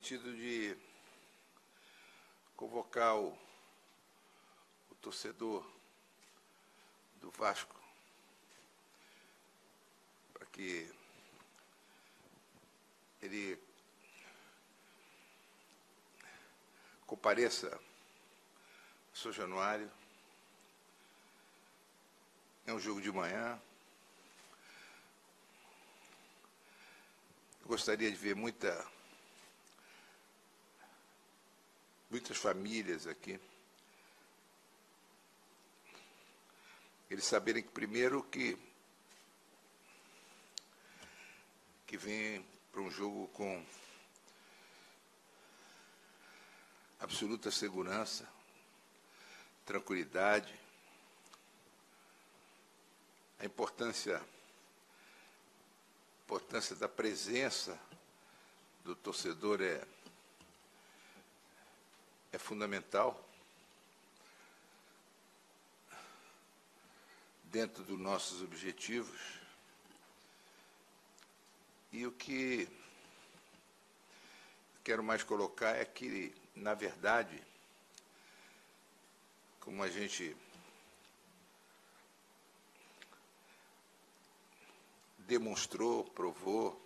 sentido de convocar o torcedor do Vasco para que ele compareça ao São Januário. É um jogo de manhã. Eu gostaria de ver muitas famílias aqui. Eles saberem que, primeiro, que vem para um jogo com absoluta segurança, tranquilidade. A importância da presença do torcedor é fundamental dentro dos nossos objetivos. E o que quero mais colocar é que, na verdade, como a gente demonstrou, provou,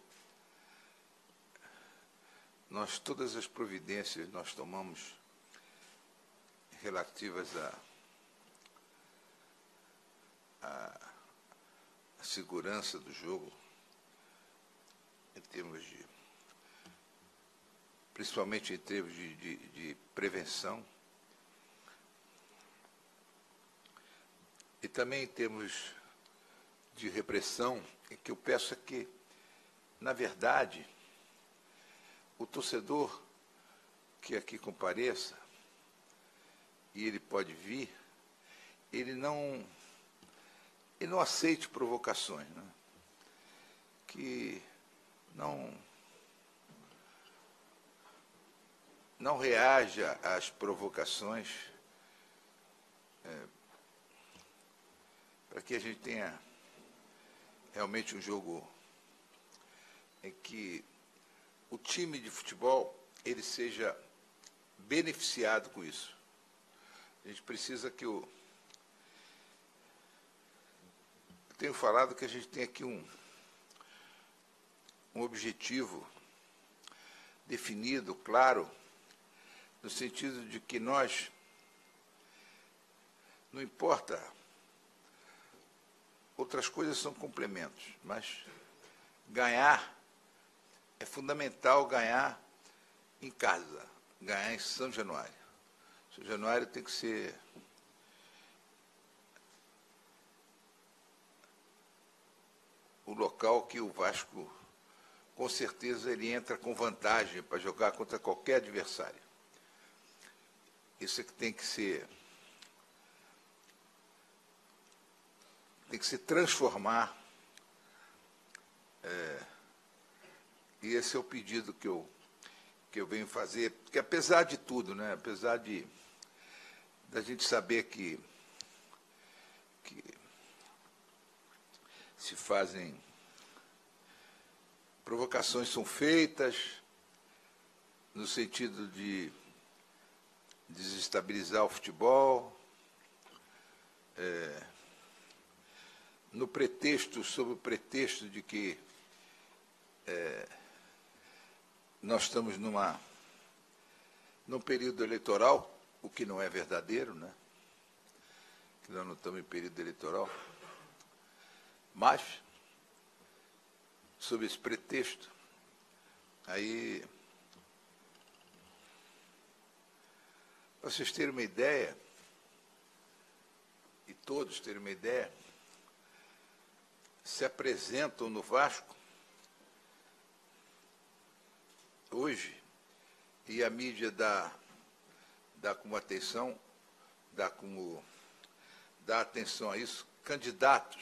todas as providências nós tomamos relativas à segurança do jogo, em termos principalmente em termos de prevenção, e também em termos de repressão, em que eu peço é que, na verdade, o torcedor que aqui compareça, e ele pode vir, ele não aceite provocações, né? Que não reaja às provocações, para que a gente tenha realmente um jogo em que o time de futebol ele seja beneficiado com isso. A gente precisa que eu tenho falado que a gente tem aqui um objetivo definido, claro, no sentido de que nós, não importa, outras coisas são complementos, mas ganhar, é fundamental ganhar em casa, ganhar em São Januário. São Januário tem que ser o local que o Vasco, com certeza, ele entra com vantagem para jogar contra qualquer adversário. Isso é que tem que se transformar. E esse é o pedido que eu venho fazer, porque apesar de tudo, né, apesar da gente saber que se fazem, provocações são feitas no sentido de desestabilizar o futebol, sob o pretexto de que nós estamos num período eleitoral, o que não é verdadeiro, né? Que nós não estamos em período eleitoral, mas, sob esse pretexto, aí, para vocês terem uma ideia, e todos terem uma ideia, se apresentam no Vasco hoje, e a mídia dá como atenção, dá atenção a isso, candidatos.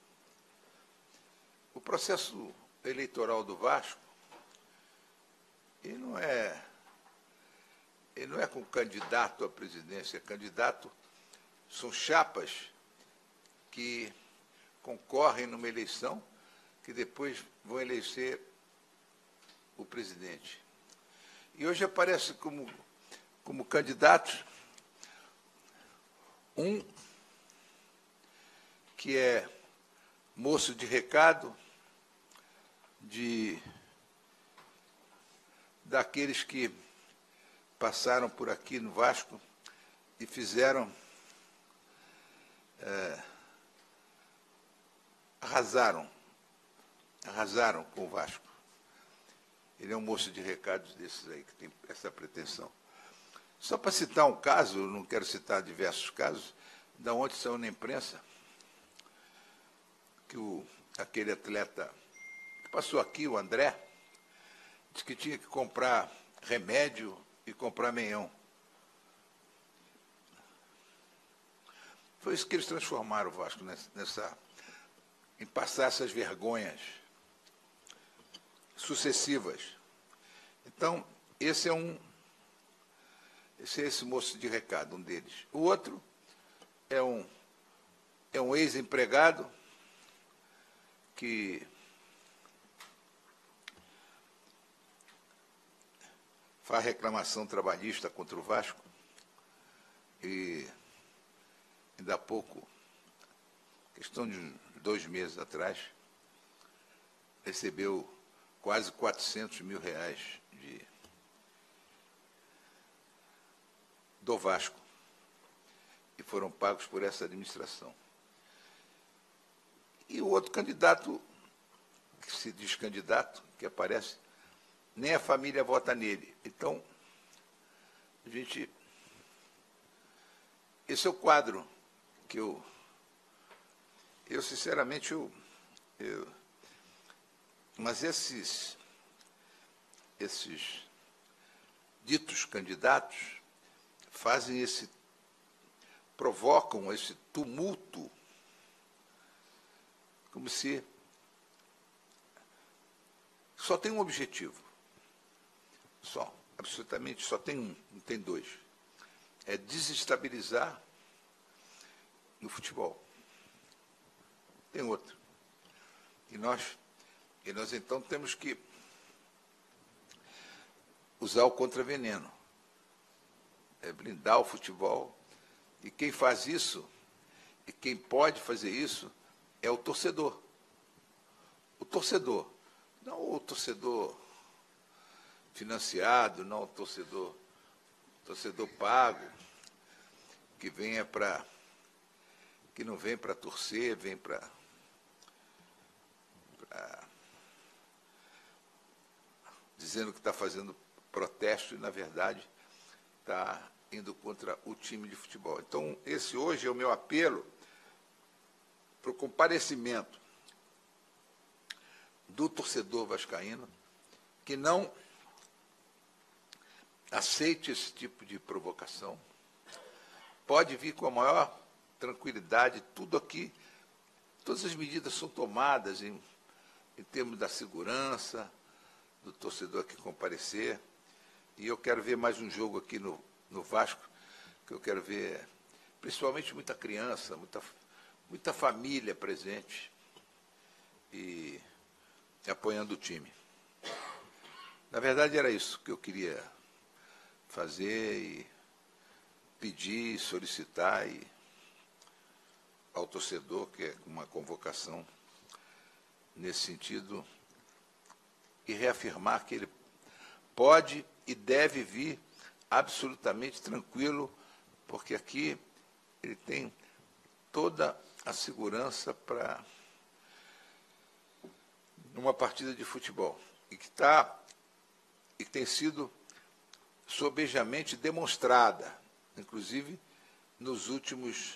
O processo eleitoral do Vasco, ele não é com candidato à presidência, são chapas que concorrem numa eleição que depois vão eleger o presidente. E hoje aparece como candidatos um que é moço de recado, daqueles que passaram por aqui no Vasco e fizeram, arrasaram com o Vasco. Ele é um moço de recados desses aí, que tem essa pretensão. Só para citar um caso, não quero citar diversos casos, da onde saiu na imprensa, que aquele atleta que passou aqui, o André, disse que tinha que comprar remédio e comprar meião. Foi isso que eles transformaram o Vasco em passar essas vergonhas sucessivas. Então, esse é esse moço de recado, um deles. O outro é um ex-empregado que faz reclamação trabalhista contra o Vasco e, ainda há pouco, questão de 2 meses atrás, recebeu quase 400 mil reais do Vasco, e foram pagos por essa administração. E o outro candidato, que se diz candidato, que aparece, nem a família vota nele. Então, esse é o quadro que eu sinceramente, mas esses ditos candidatos provocam esse tumulto, como se só tem um objetivo, absolutamente só tem um, não tem dois, é desestabilizar no futebol. Tem outro. E nós então temos que usar o contraveneno, blindar o futebol, e quem faz isso, e quem pode fazer isso, é o torcedor. O torcedor, não o torcedor financiado, não o torcedor pago, que não vem para torcer, vem para dizendo que está fazendo protesto e, na verdade, está indo contra o time de futebol. Então, esse hoje é o meu apelo para o comparecimento do torcedor vascaíno, que não aceite esse tipo de provocação. Pode vir com a maior tranquilidade, tudo aqui, todas as medidas são tomadas em termos da segurança do torcedor aqui comparecer. E eu quero ver mais um jogo aqui no Vasco, que eu quero ver principalmente muita criança, muita família presente e apoiando o time. Na verdade, era isso que eu queria fazer e pedir, solicitar ao torcedor, que é uma convocação nesse sentido, e reafirmar que ele pode e deve vir absolutamente tranquilo, porque aqui ele tem toda a segurança para uma partida de futebol, e que tem sido sobejamente demonstrada, inclusive nos últimos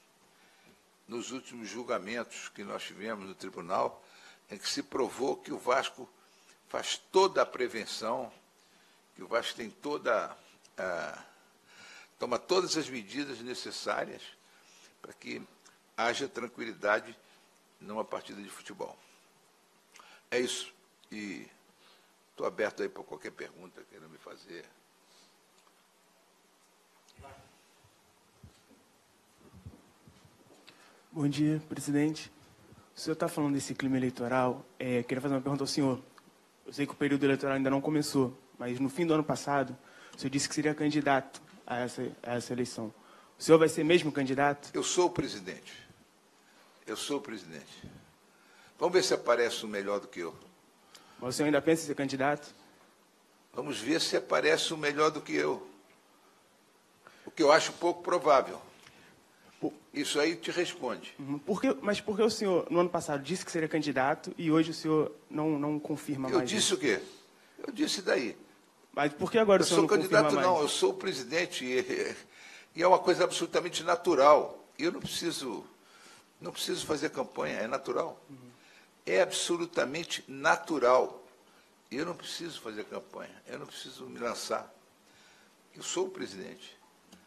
julgamentos que nós tivemos no tribunal, em que se provou que o Vasco faz toda a prevenção, que o Vasco tem toma todas as medidas necessárias para que haja tranquilidade numa partida de futebol. É isso. E estou aberto aí para qualquer pergunta que queiram me fazer. Bom dia, presidente. O senhor está falando desse clima eleitoral. Queria fazer uma pergunta ao senhor. Eu sei que o período eleitoral ainda não começou, mas no fim do ano passado, o senhor disse que seria candidato a essa eleição. O senhor vai ser mesmo candidato? Eu sou o presidente. Eu sou o presidente. Vamos ver se aparece um melhor do que eu. Mas o senhor ainda pensa em ser candidato? Vamos ver se aparece um melhor do que eu. O que eu acho pouco provável. Isso aí te responde. Mas por que o senhor, no ano passado, disse que seria candidato e hoje o senhor não confirma mais? Eu disse o quê? Eu disse daí. Mas por que agora o senhor não confirma mais? Eu sou candidato, não. Eu sou o presidente e é uma coisa absolutamente natural. Eu não preciso fazer campanha, é natural. É absolutamente natural. Eu não preciso fazer campanha, eu não preciso me lançar. Eu sou o presidente.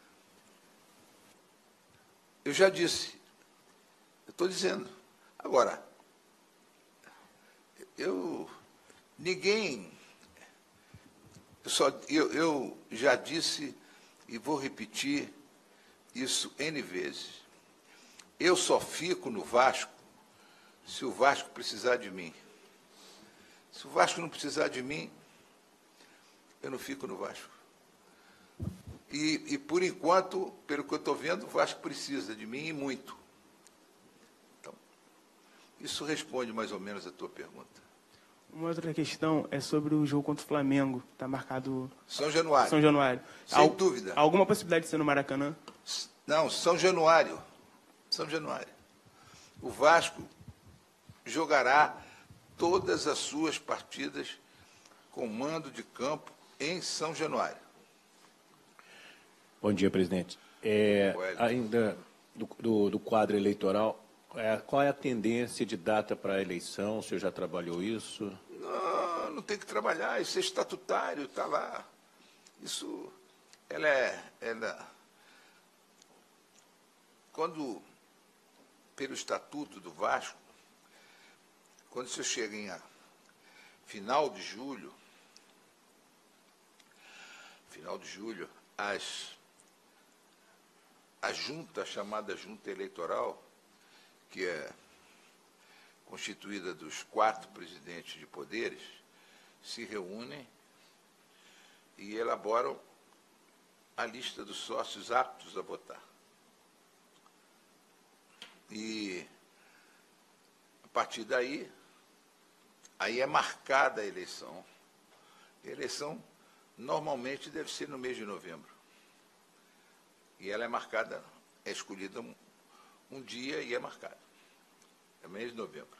Eu já disse, eu estou dizendo. Agora, eu já disse e vou repetir isso N vezes. Eu só fico no Vasco se o Vasco precisar de mim. Se o Vasco não precisar de mim, eu não fico no Vasco. E por enquanto, pelo que eu estou vendo, o Vasco precisa de mim e muito. Então, isso responde mais ou menos a tua pergunta. Uma outra questão é sobre o jogo contra o Flamengo. Está marcado... São Januário. São Januário. Sem dúvida. Alguma possibilidade de ser no Maracanã? Não, São Januário. São Januário. O Vasco jogará todas as suas partidas com mando de campo em São Januário. Bom dia, presidente. Ainda do quadro eleitoral, qual é a tendência de data para a eleição? O senhor já trabalhou isso? Não tem que trabalhar, isso é estatutário, está lá. Isso, quando, pelo estatuto do Vasco, quando você chega em final de julho, a junta, chamada junta eleitoral, que é constituída dos 4 presidentes de poderes, se reúnem e elaboram a lista dos sócios aptos a votar. E, a partir daí, aí é marcada a eleição. A eleição, normalmente, deve ser no mês de novembro. E ela é marcada, é escolhida um dia e é marcada. É mês de novembro.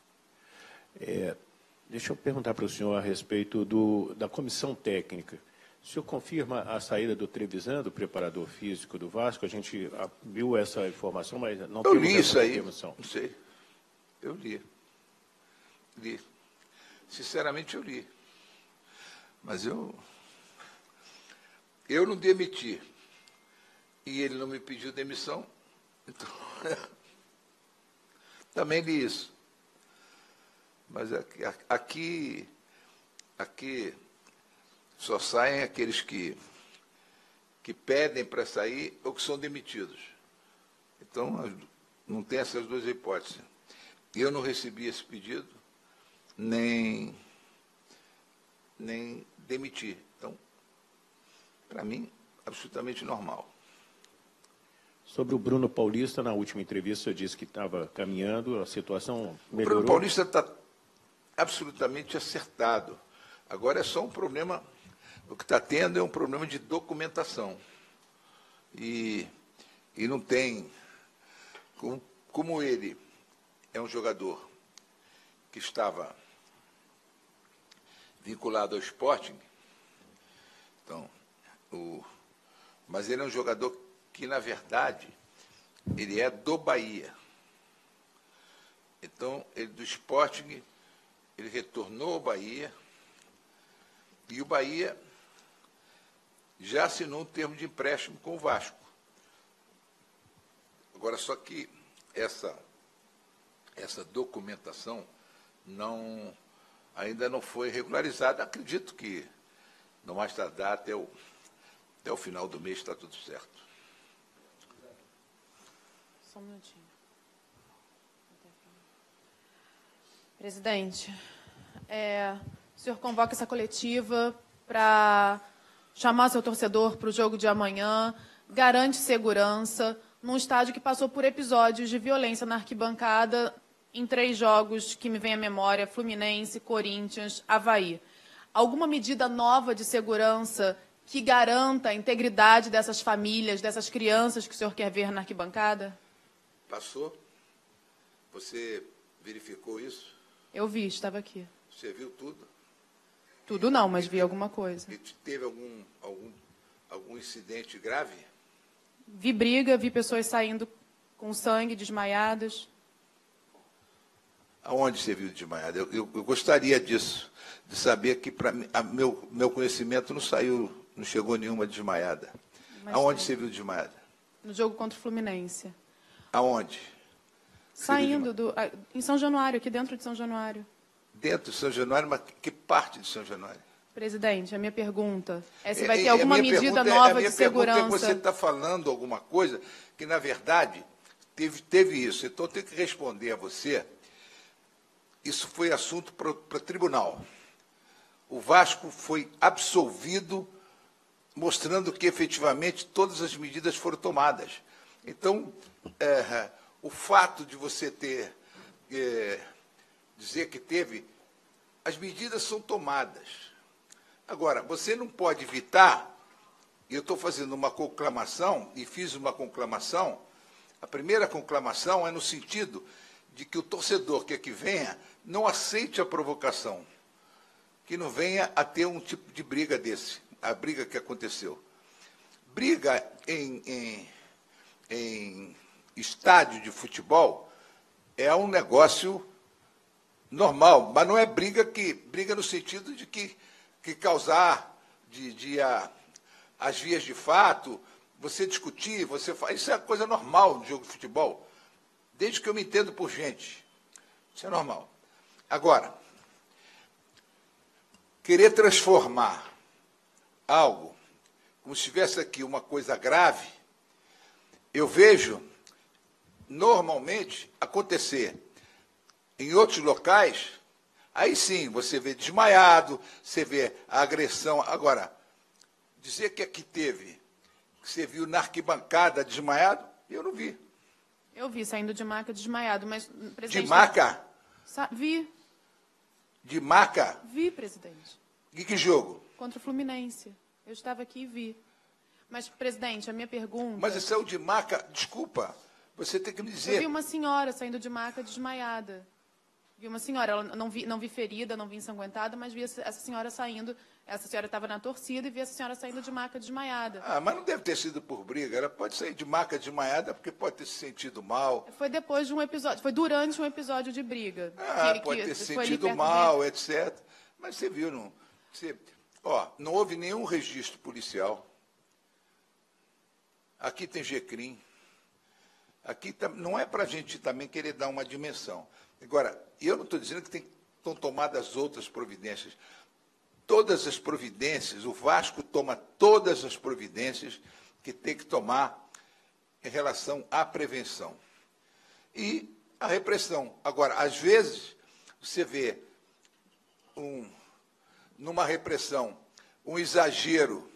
Deixa eu perguntar para o senhor a respeito da comissão técnica. O senhor confirma a saída do Trevisan, do preparador físico do Vasco? A gente viu essa informação, mas não temos li isso aí, confirmação. Não sei. Eu li. Sinceramente, eu li. Mas eu não demiti. E ele não me pediu demissão. Então, também li isso. Mas aqui só saem aqueles que pedem para sair ou que são demitidos. Então, não tem essas duas hipóteses. Eu não recebi esse pedido, nem demitir. Então, para mim, absolutamente normal. Sobre o Bruno Paulista, na última entrevista, o senhor disse que estava caminhando, a situação melhorou. O Bruno Paulista está absolutamente acertado. Agora é só um problema, o que está tendo é um problema de documentação. E não tem, como ele é um jogador que estava vinculado ao Sporting, então, mas ele é um jogador que, na verdade, ele é do Bahia. Então, ele do Sporting, ele retornou ao Bahia, e o Bahia já assinou um termo de empréstimo com o Vasco. Agora, só que essa documentação ainda não foi regularizada. Acredito que, no mais tardar, até o final do mês está tudo certo. Só um minutinho. Presidente, o senhor convoca essa coletiva para chamar seu torcedor para o jogo de amanhã, garante segurança num estádio que passou por episódios de violência na arquibancada em 3 jogos que me vem à memória: Fluminense, Corinthians, Avaí. Alguma medida nova de segurança que garanta a integridade dessas famílias, dessas crianças que o senhor quer ver na arquibancada? Passou? Você verificou isso? Eu vi, estava aqui. Você viu tudo? Tudo não, mas vi alguma coisa. E teve algum incidente grave? Vi briga, vi pessoas saindo com sangue, desmaiadas. Aonde você viu desmaiado? Eu gostaria disso, de saber que para meu conhecimento não chegou nenhuma desmaiada. Mas Aonde tem. você viu desmaiada? No jogo contra o Fluminense. Aonde? Saindo em São Januário, aqui dentro de São Januário. Dentro de São Januário, mas que parte de São Januário? Presidente, a minha pergunta é se vai ter alguma medida nova de A minha pergunta segurança. é: você está falando alguma coisa que, na verdade, teve isso. Então, eu tenho que responder a você. Isso foi assunto para tribunal. O Vasco foi absolvido, mostrando que, efetivamente, todas as medidas foram tomadas. Então, o fato de você dizer que teve, as medidas são tomadas. Agora, você não pode evitar, e eu estou fazendo uma conclamação, e fiz uma conclamação, a primeira conclamação é no sentido de que o torcedor que aqui venha não aceite a provocação, que não venha a ter um tipo de briga desse, a briga que aconteceu. Briga em estádio de futebol é um negócio normal, mas não é briga no sentido de que causar as vias de fato, você discutir, isso é coisa normal no jogo de futebol, desde que eu me entendo por gente. Isso é normal. Agora, querer transformar algo como se tivesse aqui uma coisa grave, eu vejo normalmente acontecer em outros locais. Aí sim, você vê desmaiado, você vê a agressão. Agora, dizer que aqui teve, que você viu na arquibancada desmaiado, eu não vi. Eu vi saindo de maca desmaiado, mas... Presidente, de maca? Vi. De maca? Vi, presidente. E que jogo? Contra o Fluminense. Eu estava aqui e vi. Mas, presidente, a minha pergunta... Mas esse é o de maca, desculpa, você tem que me dizer... Eu vi uma senhora saindo de maca desmaiada. Vi uma senhora, ela não vi ferida, não vi ensanguentada, mas vi essa senhora saindo. Essa senhora estava na torcida e vi essa senhora saindo de maca desmaiada. Ah, mas não deve ter sido por briga. Ela pode sair de maca desmaiada porque pode ter se sentido mal. Foi depois de um episódio, foi durante um episódio de briga. Pode ter se sentido mal, etc. Mas você viu, não? Não houve nenhum registro policial. Aqui tem GCRIM. Aqui não é para a gente também querer dar uma dimensão. Agora, eu não estou dizendo que estão tomadas outras providências. Todas as providências, o Vasco toma todas as providências que tem que tomar em relação à prevenção. E a repressão. Agora, às vezes, você vê numa repressão um exagero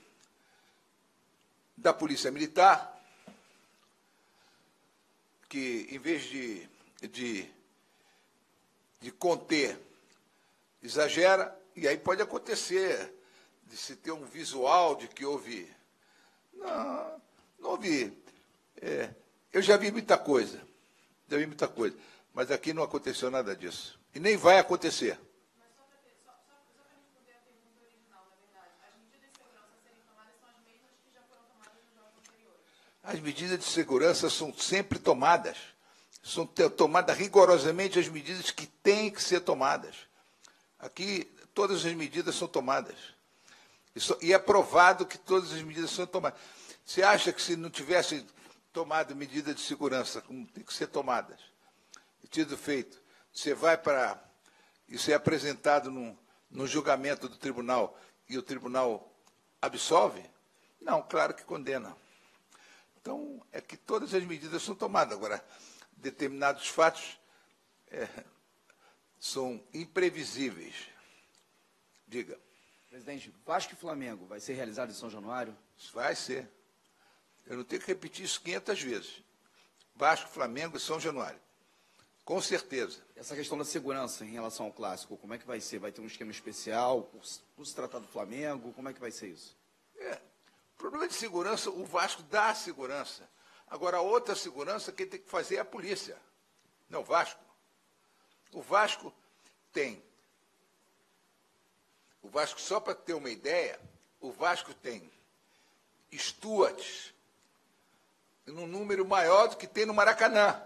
da Polícia Militar, que, em vez de conter, exagera, e aí pode acontecer de se ter um visual de que houve... Não houve... eu já vi muita coisa, mas aqui não aconteceu nada disso. E nem vai acontecer. Mas só para responder a pergunta original, na verdade, as medidas de segurança a serem tomadas são as mesmas que já foram tomadas nos jogos anteriores? As medidas de segurança são sempre tomadas. São tomadas rigorosamente as medidas que têm que ser tomadas. Aqui, todas as medidas são tomadas. E é provado que todas as medidas são tomadas. Você acha que se não tivesse tomado medidas de segurança, como tem que ser tomadas, e tido feito, você vai para... Isso é apresentado no julgamento do tribunal e o tribunal absolve? Não, claro que condena. Então, é que todas as medidas são tomadas. Agora, determinados fatos são imprevisíveis. Diga. Presidente, Vasco e Flamengo vai ser realizado em São Januário? Vai ser. Eu não tenho que repetir isso 500 vezes. Vasco, Flamengo e São Januário. Com certeza. Essa questão da segurança em relação ao clássico, como é que vai ser? Vai ter um esquema especial por se tratar do Flamengo? Como é que vai ser isso? O problema de segurança, o Vasco dá segurança. Agora, a outra segurança quem tem que fazer é a polícia. Não, o Vasco. O Vasco tem. O Vasco, só para ter uma ideia, o Vasco tem stewards num número maior do que tem no Maracanã.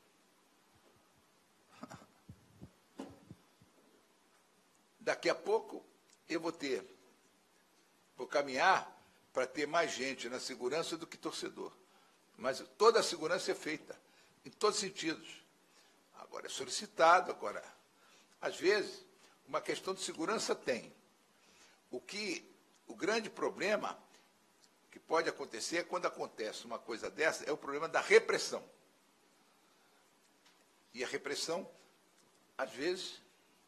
Daqui a pouco eu vou caminhar para ter mais gente na segurança do que torcedor. Mas toda a segurança é feita, em todos os sentidos. Agora é solicitado, às vezes, uma questão de segurança tem. O grande problema que pode acontecer é quando acontece uma coisa dessa, é o problema da repressão. E a repressão, às vezes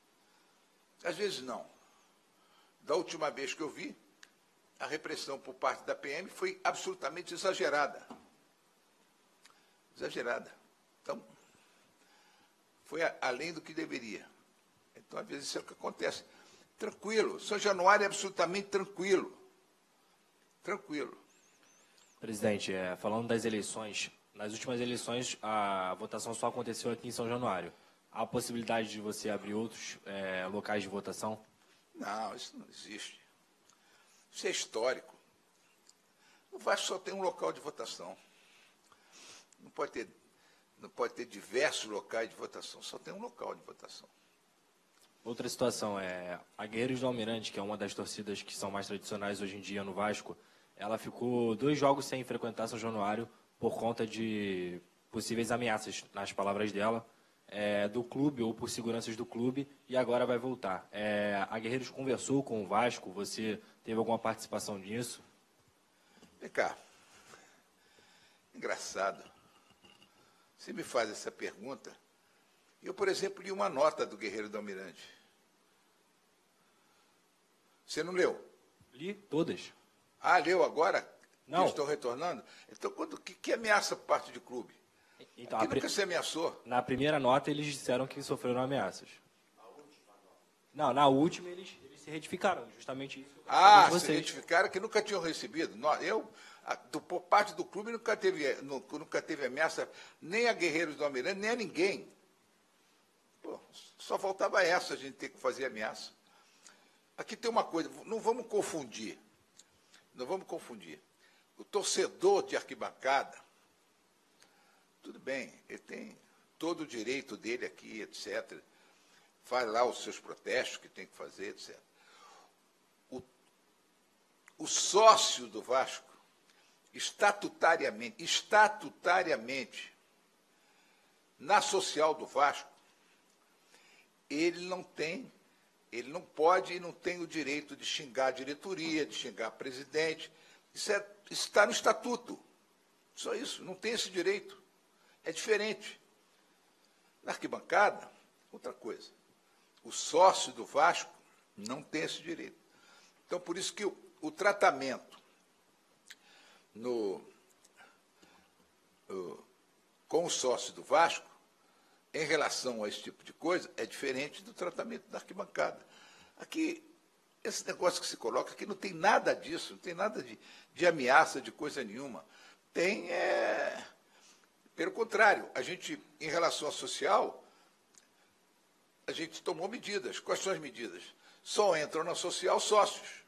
não. Da última vez que eu vi, a repressão por parte da PM foi absolutamente exagerada. Exagerada. Então, foi além do que deveria. Então, às vezes, isso é o que acontece. Tranquilo. São Januário é absolutamente tranquilo. Tranquilo. Presidente, falando das eleições, nas últimas eleições a votação só aconteceu aqui em São Januário. Há a possibilidade de você abrir outros locais de votação? Não, isso não existe. Isso é histórico. O Vasco só tem um local de votação. Não pode ter diversos locais de votação, só tem um local de votação. Outra situação a Guerreiros do Almirante, que é uma das torcidas que são mais tradicionais hoje em dia no Vasco, ela ficou 2 jogos sem frequentar São Januário por conta de possíveis ameaças, nas palavras dela, do clube ou por seguranças do clube, e agora vai voltar. A Guerreiros conversou com o Vasco, você teve alguma participação nisso? Vem cá. Engraçado. Você me faz essa pergunta. Eu, por exemplo, li uma nota do Guerreiro do Almirante. Você não leu? Li todas. Ah, leu agora? Não. Que estão retornando? Então, que ameaça por parte do clube? Então, Aqui nunca se ameaçou. Na primeira nota, eles disseram que sofreram ameaças. Não, na última, eles se retificaram, justamente isso. Se retificaram que nunca tinham recebido. Por parte do clube, nunca teve ameaça, nem a Guerreiros do Almirante, nem a ninguém. Pô, só faltava essa, a gente ter que fazer ameaça. Aqui tem uma coisa, não vamos confundir. Não vamos confundir. O torcedor de arquibancada, tudo bem, ele tem todo o direito dele aqui, etc. Faz lá os seus protestos que tem que fazer, etc. O sócio do Vasco, estatutariamente, na social do Vasco, ele não pode e não tem o direito de xingar a diretoria, de xingar a presidente. Isso está no estatuto. Só isso, não tem esse direito. É diferente. Na arquibancada, outra coisa. O sócio do Vasco não tem esse direito. Então, por isso que o tratamento com o sócio do Vasco, em relação a esse tipo de coisa, é diferente do tratamento da arquibancada. Aqui, esse negócio que se coloca aqui não tem nada disso, não tem nada de ameaça, de coisa nenhuma. Pelo contrário, a gente, em relação ao social, a gente tomou medidas. Quais são as medidas? Só entram na social sócios.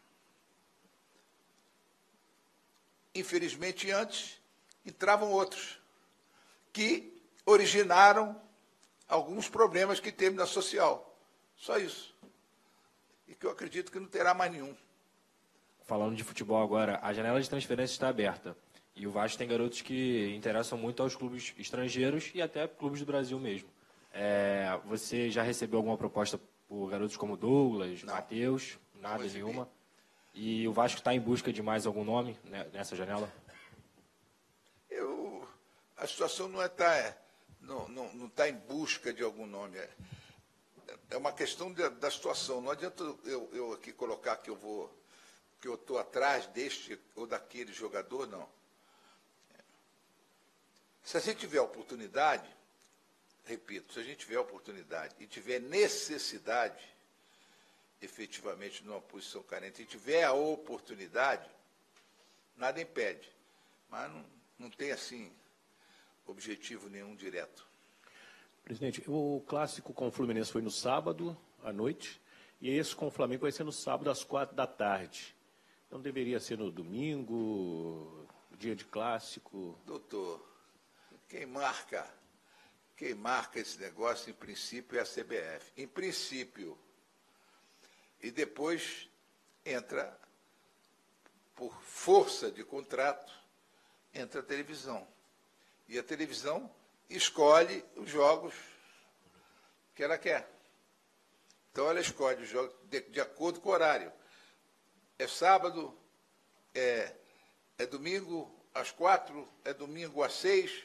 Infelizmente, antes, entravam outros, que originaram alguns problemas que teve na social. Só isso. E que eu acredito que não terá mais nenhum. Falando de futebol agora, a janela de transferência está aberta. E o Vasco tem garotos que interessam muito aos clubes estrangeiros e até clubes do Brasil mesmo. Você já recebeu alguma proposta por garotos como Douglas, Matheus? Nada, nenhuma? E o Vasco está em busca de mais algum nome nessa janela? A situação não está em busca de algum nome. é uma questão da situação. Não adianta eu aqui colocar que eu estou atrás deste ou daquele jogador, não. Se a gente tiver oportunidade, repito, se a gente tiver oportunidade e tiver necessidade, efetivamente, numa posição carente, e tiver a oportunidade, nada impede. Mas não tem, assim, objetivo nenhum direto. Presidente, o clássico com o Fluminense foi no sábado à noite, e esse com o Flamengo vai ser no sábado às 16h. Não deveria ser no domingo, dia de clássico? Doutor, quem marca esse negócio, em princípio, é a CBF. Em princípio. E depois entra, por força de contrato, entra a televisão. E a televisão escolhe os jogos que ela quer. Então, ela escolhe os jogos de acordo com o horário. É sábado, é domingo às 4, é domingo às 6,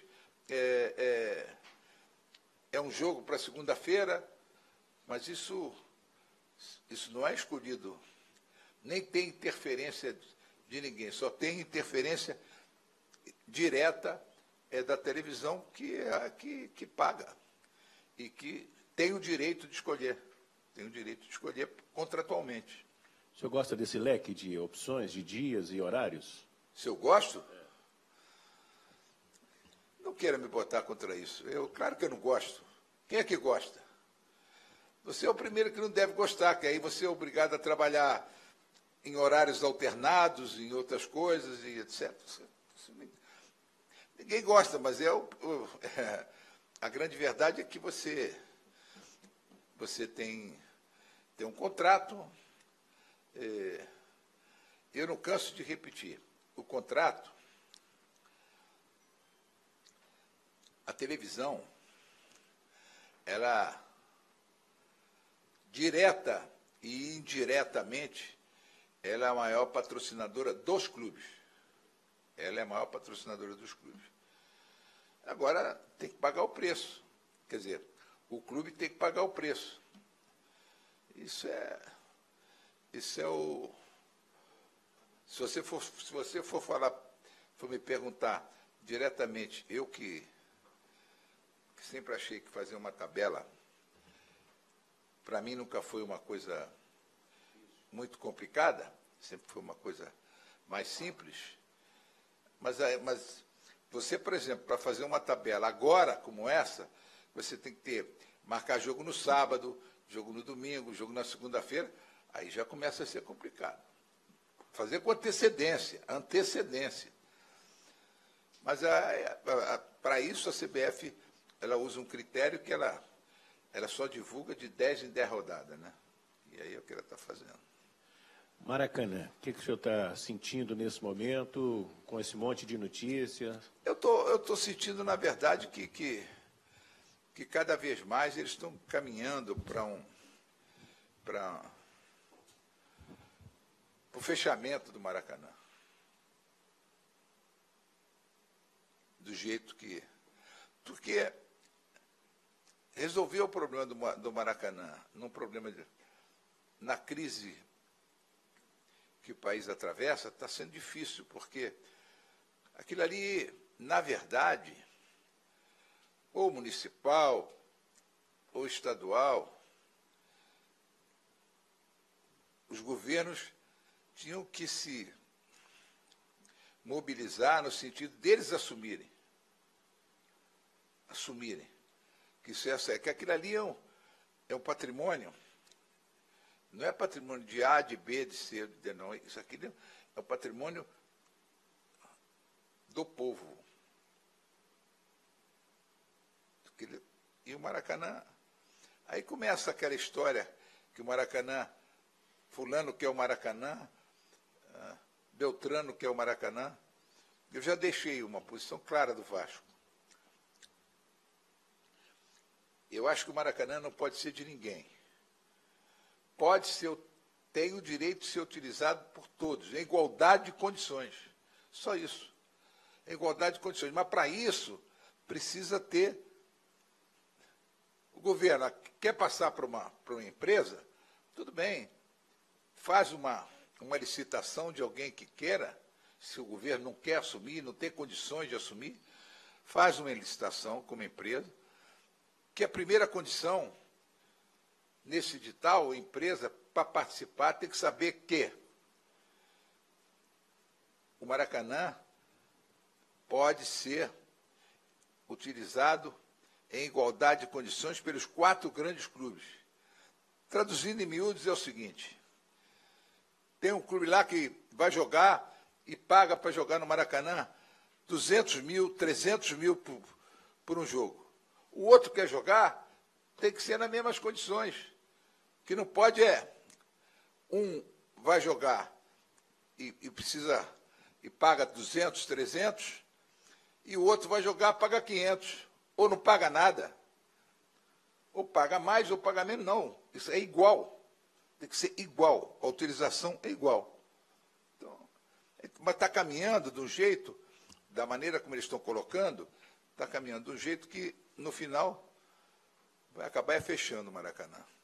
é um jogo para segunda-feira, mas isso não é escolhido. Nem tem interferência de ninguém, só tem interferência direta da televisão, que é a que paga e que tem o direito de escolher. Tem o direito de escolher contratualmente. O senhor gosta desse leque de opções, de dias e horários? Se eu gosto? Não queira me botar contra isso. Claro que eu não gosto. Quem é que gosta? Você é o primeiro que não deve gostar, que aí você é obrigado a trabalhar em horários alternados, em outras coisas, e etc. Ninguém gosta, mas a grande verdade é que você tem um contrato. Eu não canso de repetir. O contrato, a televisão, ela, direta e indiretamente, ela é a maior patrocinadora dos clubes. Ela é a maior patrocinadora dos clubes. Agora, tem que pagar o preço. Quer dizer, o clube tem que pagar o preço. Isso é o... Se você for me perguntar diretamente, eu que sempre achei que fazer uma tabela, para mim nunca foi uma coisa muito complicada, sempre foi uma coisa mais simples. Mas você, por exemplo, para fazer uma tabela agora como essa, você tem que marcar jogo no sábado, jogo no domingo, jogo na segunda-feira, aí já começa a ser complicado. Fazer com antecedência. Mas para isso a CBF ela usa um critério que ela só divulga de 10 em 10 rodadas, né? E aí é o que ela está fazendo. Maracanã, o que o senhor está sentindo nesse momento, com esse monte de notícias? Eu tô sentindo, na verdade, que cada vez mais eles estão caminhando para o fechamento do Maracanã. Do jeito que... Porque resolver o problema do Maracanã, na crise que o país atravessa, está sendo difícil, porque aquilo ali, na verdade, ou municipal, ou estadual, os governos tinham que se mobilizar no sentido deles assumirem que aquilo ali é um patrimônio, não é patrimônio de A, de B, de C, de D, não. Isso aqui é um patrimônio do povo. E o Maracanã, aí começa aquela história que o Maracanã, fulano quer o Maracanã, Beltrano quer o Maracanã. Eu já deixei uma posição clara do Vasco. Eu acho que o Maracanã não pode ser de ninguém. Tem o direito de ser utilizado por todos, em igualdade de condições. Só isso. Em igualdade de condições. Mas, para isso, precisa ter O governo quer passar para uma empresa, tudo bem, faz uma licitação de alguém que queira, se o governo não quer assumir, não tem condições de assumir, faz uma licitação com uma empresa, que a primeira condição nesse edital, a empresa, para participar, tem que saber que o Maracanã pode ser utilizado em igualdade de condições pelos 4 grandes clubes. Traduzindo em miúdos é o seguinte: tem um clube lá que vai jogar e paga para jogar no Maracanã 200 mil, 300 mil por um jogo. O outro quer jogar, tem que ser nas mesmas condições. O que não pode é, um vai jogar e precisa e paga 200, 300, e o outro vai jogar e paga 500, ou não paga nada. Ou paga mais ou paga menos, não. Isso é igual. Tem que ser igual. A utilização é igual. Então, mas está caminhando de um jeito, da maneira como eles estão colocando, está caminhando de um jeito que, no final, vai acabar fechando o Maracanã.